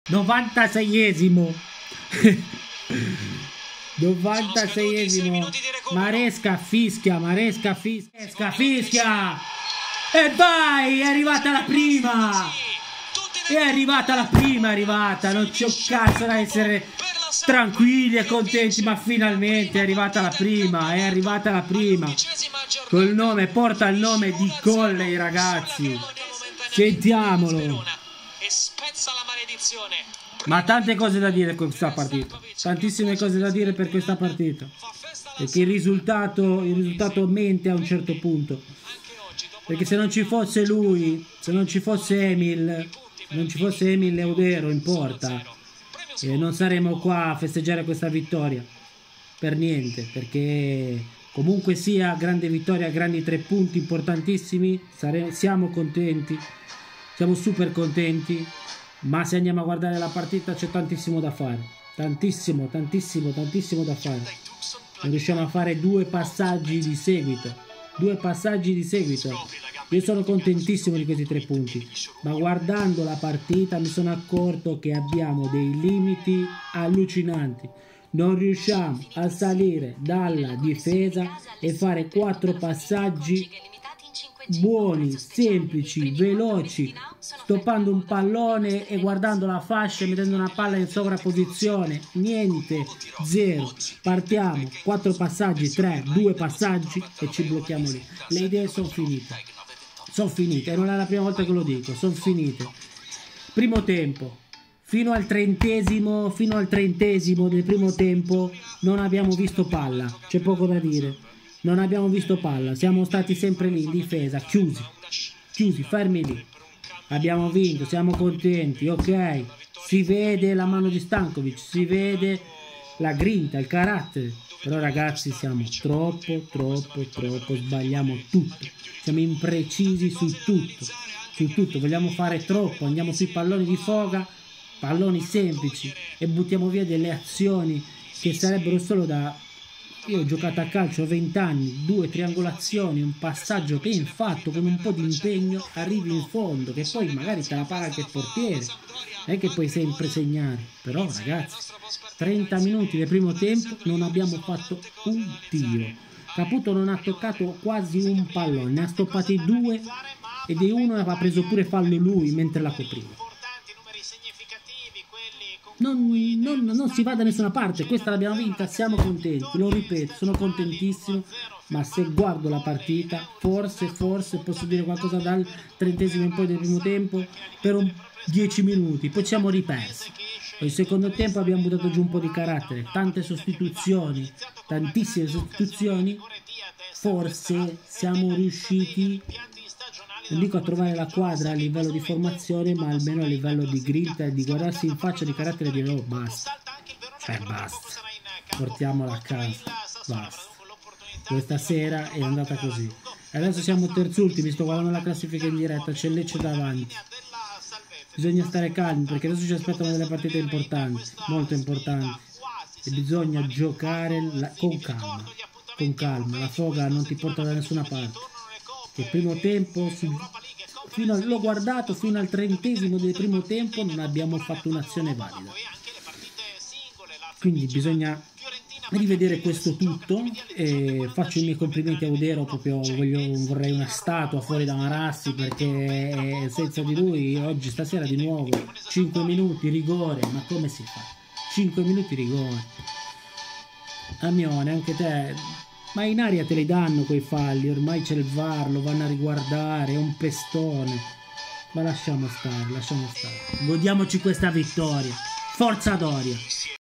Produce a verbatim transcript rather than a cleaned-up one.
novantaseiesimo. novantaseiesimo. Maresca fischia, Maresca fischia, fischia. E vai, è arrivata la prima. È arrivata la prima, è arrivata. Non c'è un cazzo da essere tranquilli e contenti, ma finalmente è arrivata la prima. È arrivata la prima. Col nome, porta il nome di Colley, ragazzi. Sentiamolo. Ma tante cose da dire per questa partita. Tantissime cose da dire per questa partita. Perché il risultato, il risultato mente a un certo punto. Perché se non ci fosse lui, se non ci fosse Emil, se non ci fosse Emil Leudero in porta, eh, non saremmo qua a festeggiare questa vittoria. Per niente, perché comunque sia grande vittoria, grandi tre punti importantissimi, sare siamo contenti, siamo super contenti, ma se andiamo a guardare la partita c'è tantissimo da fare, tantissimo, tantissimo, tantissimo da fare. Non riusciamo a fare due passaggi di seguito. Due passaggi di seguito. Io sono contentissimo di questi tre punti, ma guardando la partita mi sono accorto che abbiamo dei limiti allucinanti. Non riusciamo a salire dalla difesa e fare quattro passaggi buoni, semplici, veloci, stoppando un pallone e guardando la fascia e mettendo una palla in sovrapposizione. Niente, zero. Partiamo, quattro passaggi, tre, due passaggi e ci blocchiamo lì. Le idee sono finite. Sono finite, e non è la prima volta che lo dico, sono finite. Primo tempo. Fino al trentesimo, fino al trentesimo del primo tempo non abbiamo visto palla, c'è poco da dire. Non abbiamo visto palla, siamo stati sempre lì in difesa, chiusi, chiusi, fermi lì. Abbiamo vinto, siamo contenti, ok. Si vede la mano di Stankovic, si vede la grinta, il carattere. Però ragazzi siamo troppo, troppo, troppo, sbagliamo tutto. Siamo imprecisi su tutto, su tutto. Vogliamo fare troppo, andiamo sui palloni di foga, palloni semplici e buttiamo via delle azioni che sarebbero solo da... Io ho giocato a calcio a venti anni, due triangolazioni, un passaggio ben fatto con un po' di impegno, arrivi in fondo, che poi magari te la paga anche il portiere, non è che puoi sempre segnare. Però ragazzi, trenta minuti del primo tempo non abbiamo fatto un tiro. Caputo non ha toccato quasi un pallone, ne ha stoppati due e di uno aveva preso pure fallo lui mentre la copriva. Non, non, non si va da nessuna parte, questa l'abbiamo vinta, siamo contenti, lo ripeto, sono contentissimo, ma se guardo la partita, forse, forse posso dire qualcosa dal trentesimo in poi del primo tempo, per un dieci minuti, poi ci siamo ripersi. Poi il secondo tempo abbiamo buttato giù un po' di carattere, tante sostituzioni, tantissime sostituzioni, forse siamo riusciti... Non dico a trovare la quadra a livello di formazione, ma almeno a livello di grinta e di guardarsi in faccia, di carattere e dire oh basta, cioè basta, portiamola a casa, basta. Questa sera è andata così. Adesso siamo terzultimi, sto guardando la classifica in diretta, c'è Lecce davanti. Bisogna stare calmi perché adesso ci aspettano delle partite importanti, molto importanti. E bisogna giocare la... con calma, con calma. La foga non ti porta da nessuna parte. Che primo tempo su, fino l'ho guardato fino al trentesimo del primo tempo non abbiamo fatto un'azione valida, quindi bisogna rivedere questo tutto. E faccio i miei complimenti a Udero, proprio voglio, vorrei una statua fuori da Marassi, perché senza di lui oggi stasera di nuovo cinque minuti rigore, ma come si fa? cinque minuti rigore, Amione, anche te. Ma in aria te li danno quei falli, ormai c'è il V A R, lo vanno a riguardare, è un pestone. Ma lasciamo stare, lasciamo stare. Godiamoci questa vittoria. Forza Doria!